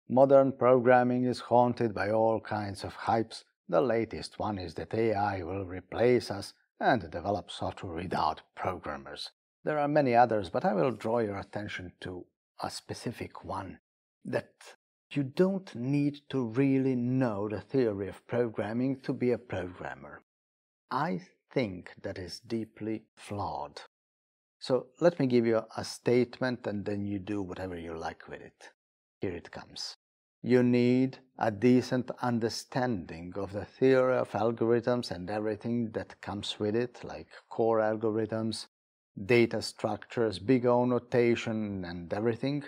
Modern programming is haunted by all kinds of hypes. The latest one is that AI will replace us and develop software without programmers. There are many others, but I will draw your attention to a specific one, that you don't need to really know the theory of programming to be a programmer. I think that is deeply flawed. So let me give you a statement and then you do whatever you like with it. Here it comes. You need a decent understanding of the theory of algorithms and everything that comes with it, like core algorithms, data structures, big O notation and everything,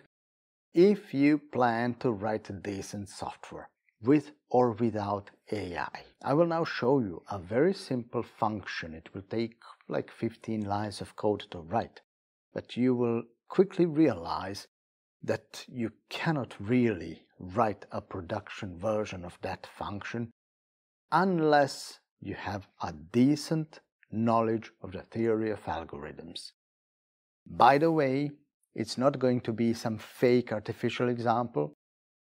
if you plan to write decent software, with or without AI. I will now show you a very simple function. It will take like 15 lines of code to write, but you will quickly realize that you cannot really write a production version of that function unless you have a decent knowledge of the theory of algorithms. By the way, it's not going to be some fake artificial example.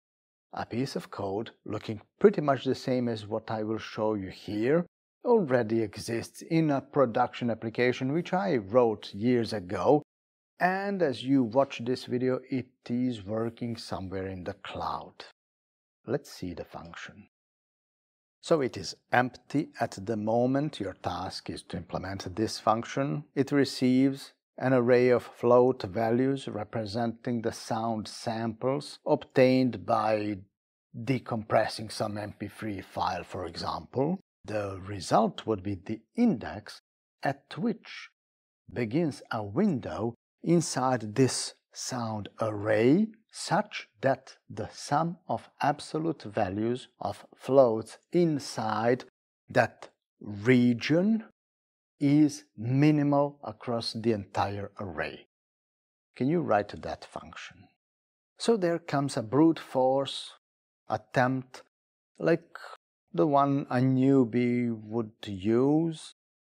A piece of code looking pretty much the same as what I will show you here already exists in a production application which I wrote years ago, and as you watch this video it is working somewhere in the cloud. Let's see the function. So it is empty at the moment. Your task is to implement this function. It receives an array of float values representing the sound samples obtained by decompressing some MP3 file, for example. The result would be the index at which begins a window inside this sound array, such that the sum of absolute values of floats inside that region is minimal across the entire array. Can you write that function? So there comes a brute force attempt like the one a newbie would use.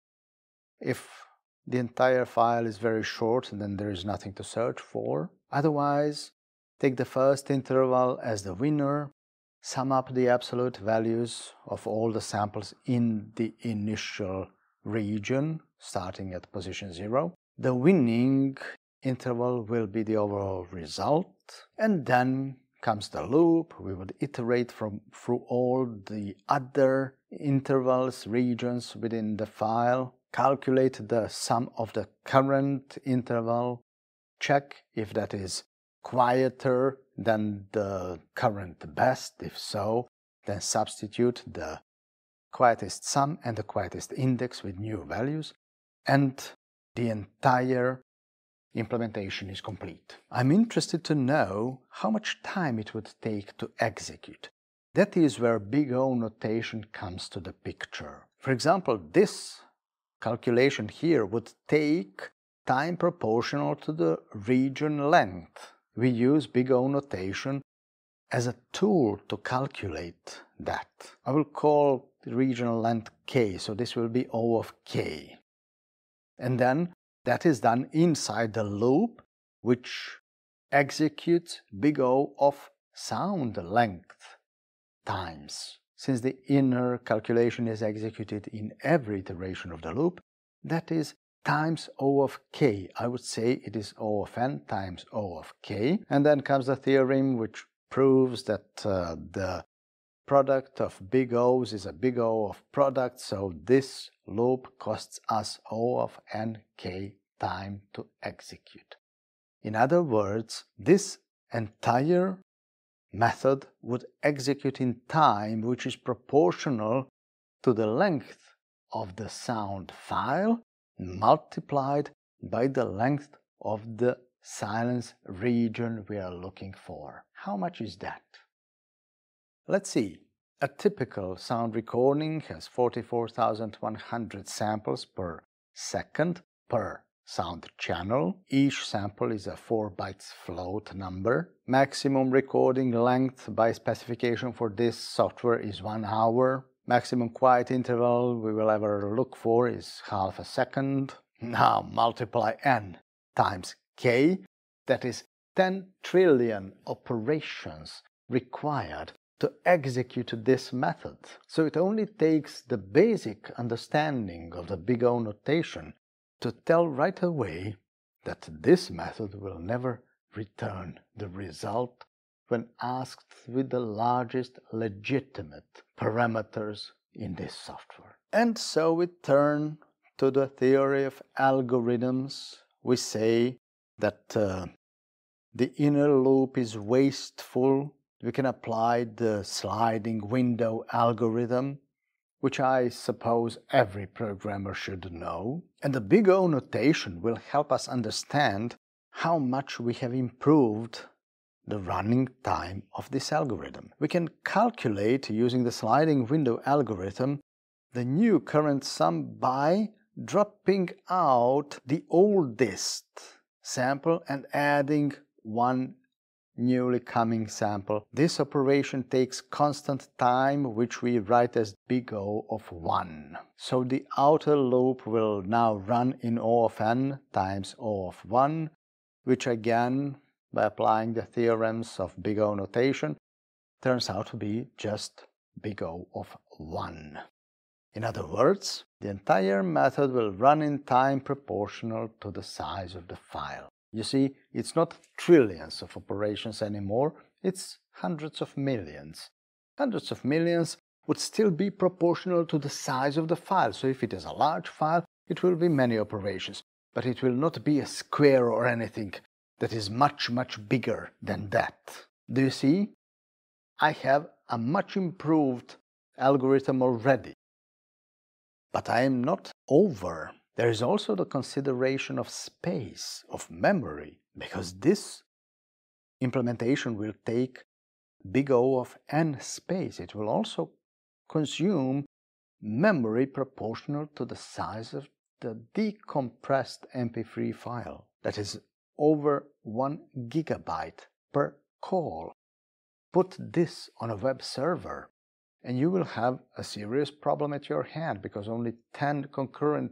If the entire file is very short, then there is nothing to search for. Otherwise, take the first interval as the winner, sum up the absolute values of all the samples in the initial region, starting at position 0. The winning interval will be the overall result, and then comes the loop. We would iterate through all the other intervals, regions within the file, calculate the sum of the current interval, check if that is quieter than the current best. If so, then substitute the quietest sum and the quietest index with new values, and the entire implementation is complete. I'm interested to know how much time it would take to execute. That is where big O notation comes to the picture. For example, this calculation here would take time proportional to the region length. We use big O notation as a tool to calculate that. I will call the regional length k, so this will be O of k. And then that is done inside the loop, which executes big O of sound length times. Since the inner calculation is executed in every iteration of the loop, that is times O of k. I would say it is O of n times O of k. And then comes the theorem which proves that the product of big O's is a big O of product, so this loop costs us O of nk time to execute. In other words, this entire method would execute in time which is proportional to the length of the sound file multiplied by the length of the silence region we are looking for. How much is that? Let's see. A typical sound recording has 44,100 samples per second per sound channel. Each sample is a 4 bytes float number. Maximum recording length by specification for this software is 1 hour. Maximum quiet interval we will ever look for is half a second. Now multiply n times k, that is 10 trillion operations required to execute this method. So it only takes the basic understanding of the big O notation to tell right away that this method will never return the result when asked with the largest legitimate parameters in this software. And so we turn to the theory of algorithms. We say that the inner loop is wasteful. We can apply the sliding window algorithm, which I suppose every programmer should know. And the big O notation will help us understand how much we have improved the running time of this algorithm. We can calculate, using the sliding window algorithm, the new current sum by dropping out the oldest sample and adding one newly coming sample. This operation takes constant time, which we write as big O of 1. So the outer loop will now run in O of n times O of 1, which again, by applying the theorems of big O notation, turns out to be just big O of 1. In other words, the entire method will run in time proportional to the size of the file. You see, it's not trillions of operations anymore, it's hundreds of millions. Hundreds of millions would still be proportional to the size of the file. So if it is a large file, it will be many operations, but it will not be a square or anything that is much, much bigger than that. Do you see? I have a much improved algorithm already. But I am not over. There is also the consideration of space, of memory, because this implementation will take big O of n space. It will also consume memory proportional to the size of the decompressed MP3 file. That is over 1 gigabyte per call. Put this on a web server, and you will have a serious problem at your hand, because only 10 concurrent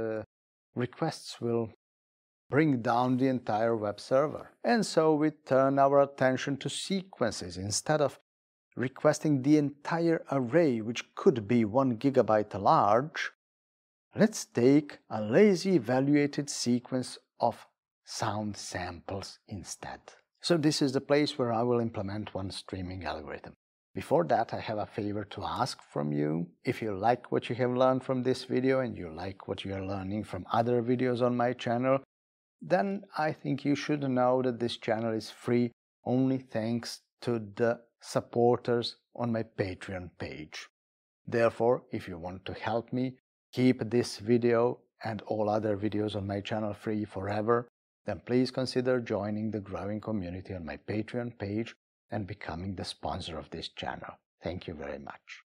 requests will bring down the entire web server. And so we turn our attention to sequences. Instead of requesting the entire array, which could be 1 gigabyte large, let's take a lazy evaluated sequence of sound samples instead. So this is the place where I will implement one streaming algorithm. Before that, I have a favor to ask from you. If you like what you have learned from this video and you like what you are learning from other videos on my channel, then I think you should know that this channel is free only thanks to the supporters on my Patreon page. Therefore, if you want to help me keep this video and all other videos on my channel free forever, then please consider joining the growing community on my Patreon page and becoming the sponsor of this channel. Thank you very much.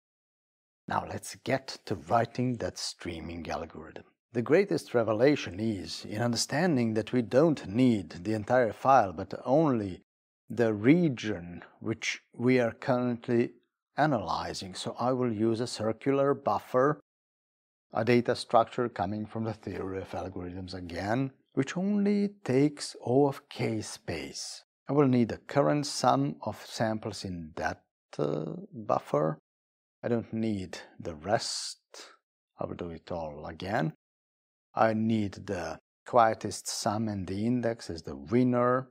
Now let's get to writing that streaming algorithm. The greatest revelation is in understanding that we don't need the entire file, but only the region which we are currently analyzing. So I will use a circular buffer, a data structure coming from the theory of algorithms again, which only takes O of k space. I will need a current sum of samples in that buffer. I don't need the rest. I will do it all again. I need the quietest sum and the index as the winner.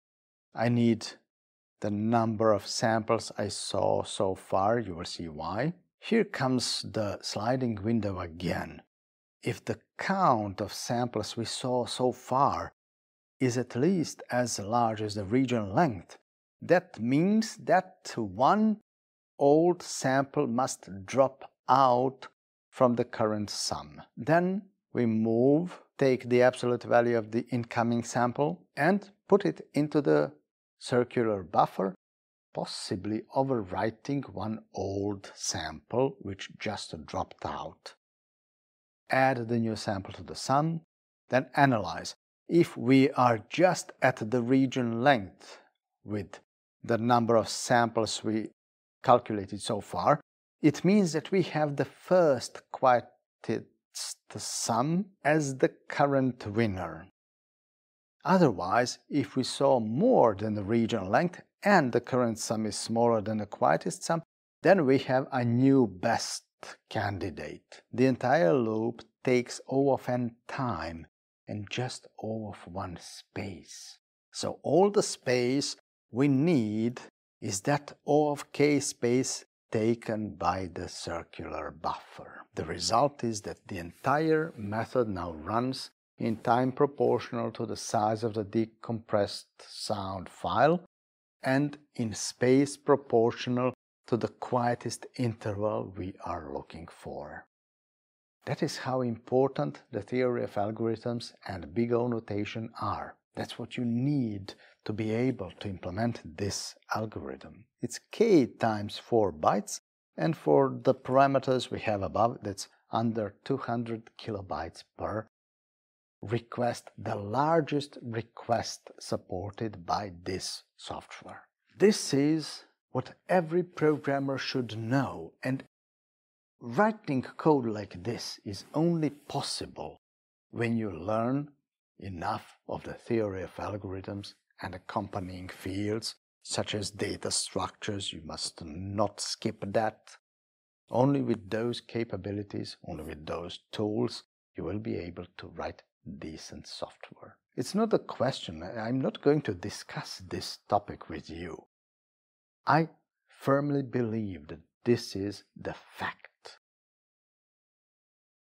I need the number of samples I saw so far. You will see why. Here comes the sliding window again. If the count of samples we saw so far is at least as large as the region length, that means that one old sample must drop out from the current sum. Then we take the absolute value of the incoming sample and put it into the circular buffer, possibly overwriting one old sample which just dropped out. Add the new sample to the sum, then analyze. If we are just at the region length with the number of samples we calculated so far, it means that we have the first quietest sum as the current winner. Otherwise, if we saw more than the region length, and the current sum is smaller than the quietest sum, then we have a new best candidate. The entire loop takes O of n time and just O of one space. So all the space we need is that O of k space taken by the circular buffer. The result is that the entire method now runs in time proportional to the size of the decompressed sound file and in space proportional to the quietest interval we are looking for. That is how important the theory of algorithms and big O notation are. That's what you need to be able to implement this algorithm. It's k times 4 bytes, and for the parameters we have above, that's under 200 kilobytes per request, the largest request supported by this software. This is what every programmer should know, and writing code like this is only possible when you learn enough of the theory of algorithms and accompanying fields, such as data structures. You must not skip that. Only with those capabilities, only with those tools, you will be able to write decent software. It's not a question. I'm not going to discuss this topic with you. I firmly believe that this is the fact.